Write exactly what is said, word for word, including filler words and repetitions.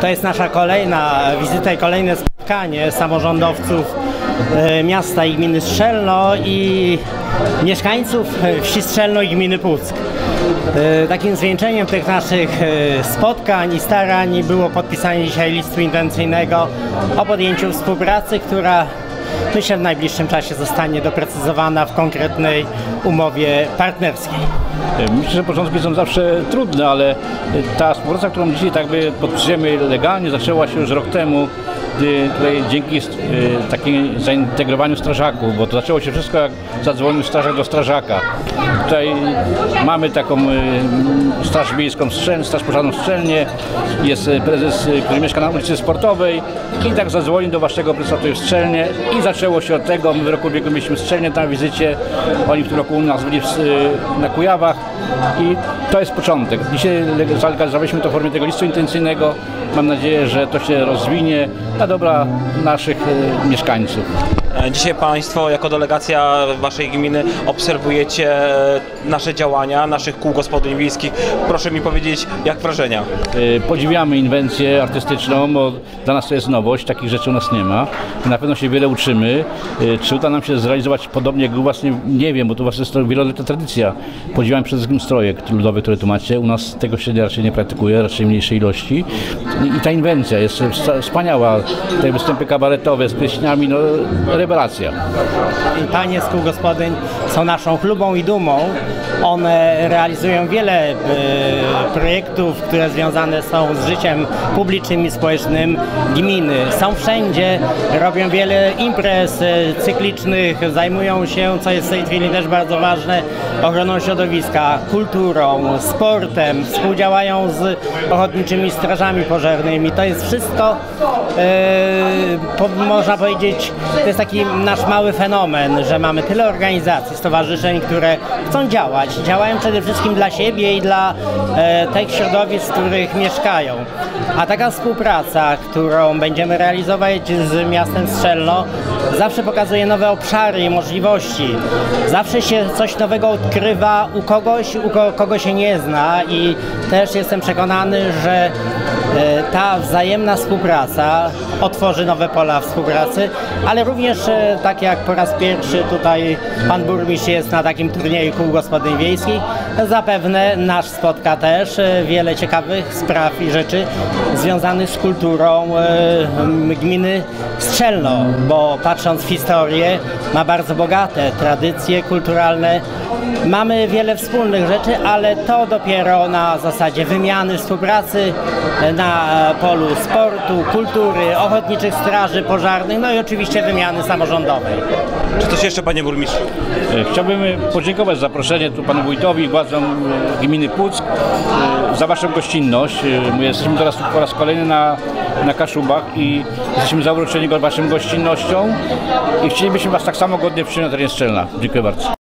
To jest nasza kolejna wizyta i kolejne spotkanie samorządowców miasta i gminy Strzelno i mieszkańców wsi Strzelno i gminy Puck. Takim zwieńczeniem tych naszych spotkań i starań było podpisanie dzisiaj listu intencyjnego o podjęciu współpracy, która myślę w najbliższym czasie zostanie doprecyzowana w konkretnej umowie partnerskiej. Myślę, że początki są zawsze trudne, ale ta współpraca, którą dzisiaj tak by podpisujemy legalnie, zaczęła się już rok temu, gdy tutaj dzięki takiemu zaintegrowaniu strażaków, bo to zaczęło się wszystko jak zadzwonił strażak do strażaka. Tutaj mamy taką straż miejską, straż pożarną w Strzelnie, jest prezes, który mieszka na ulicy Sportowej i tak zadzwonił do waszego prezesa w Strzelnie i zaczęło się od tego. My w roku ubiegłym byliśmy w Strzelnie na wizycie, oni w tym roku u nas byli na Kujawach i to jest początek. Dzisiaj zalegalizowaliśmy to w formie tego listu intencyjnego. Mam nadzieję, że to się rozwinie na dobra naszych mieszkańców. Dzisiaj Państwo jako delegacja Waszej gminy obserwujecie nasze działania, naszych kół gospodyń wiejskich. Proszę mi powiedzieć, jak wrażenia? Podziwiamy inwencję artystyczną, bo dla nas to jest nowość, takich rzeczy u nas nie ma. Na pewno się wiele uczymy. Czy uda nam się zrealizować podobnie jak u Was? Nie, nie wiem, bo to u Was jest to wieloletnia tradycja. Podziwiamy przede wszystkim stroje ludowe, które tu macie. U nas tego się raczej nie praktykuje, raczej mniejszej ilości. I ta inwencja jest wspaniała. Te występy kabaretowe z pieśniami, no rewelacja. Panie z kół gospodyń są naszą chlubą i dumą. One realizują wiele e, projektów, które związane są z życiem publicznym i społecznym gminy. Są wszędzie, robią wiele imprez e, cyklicznych, zajmują się, co jest w tej chwili też bardzo ważne, ochroną środowiska, kulturą, sportem, współdziałają z ochotniczymi strażami pożarnymi. To jest wszystko, e, po, można powiedzieć, to jest taki nasz mały fenomen, że mamy tyle organizacji, stowarzyszeń, które chcą działać. Działają przede wszystkim dla siebie i dla e, tych środowisk, w których mieszkają. A taka współpraca, którą będziemy realizować z miastem Strzelno, zawsze pokazuje nowe obszary i możliwości. Zawsze się coś nowego odkrywa u kogoś, u ko kogo się nie zna i też jestem przekonany, że e, ta wzajemna współpraca otworzy nowe pola współpracy, ale również e, tak jak po raz pierwszy tutaj pan burmistrz jest na takim turnieju kół gospodyń wiejskich, zapewne nas spotka też e, wiele ciekawych spraw i rzeczy związanych z kulturą e, gminy Strzelno, bo patrząc w historię ma bardzo bogate tradycje kulturalne. Mamy wiele wspólnych rzeczy, ale to dopiero na zasadzie wymiany, współpracy na polu sportu, kultury, ochotniczych straży pożarnych, no i oczywiście wymiany samorządowej. Czy coś jeszcze, panie burmistrzu? Chciałbym podziękować za zaproszenie tu panu wójtowi i władzom gminy Puck za waszą gościnność. My jesteśmy teraz po raz kolejny na, na Kaszubach i jesteśmy zauroczeni waszą gościnnością i chcielibyśmy was tak samo godnie przyjąć na terenie Strzelna. Dziękuję bardzo.